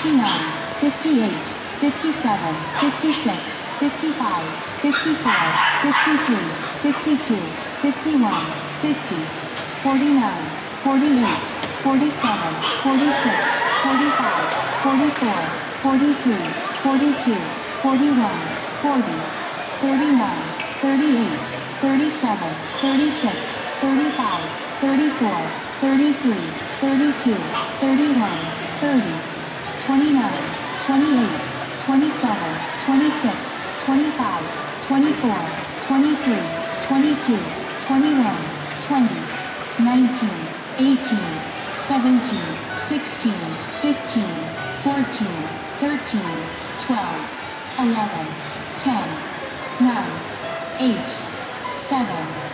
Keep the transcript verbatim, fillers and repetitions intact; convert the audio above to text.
fifty-nine, fifty-eight, fifty-seven, fifty-six, fifty-five, fifty-four, fifty-three, fifty-two, fifty-one, fifty, forty-nine, forty-eight, forty-seven, forty-six, forty-five, forty-four, forty-three, forty-two, forty-one, forty, thirty-nine, thirty-eight, thirty-seven, thirty-six, thirty-five, thirty-four, thirty-three, thirty-two, thirty-one, thirty, twenty-nine, twenty-eight, twenty-seven, twenty-six, twenty-five, twenty-four, twenty-three, twenty-two, twenty-one, twenty, nineteen, eighteen, seventeen, sixteen, fifteen, fourteen, thirteen, twelve, eleven, ten, nine, eight, seven,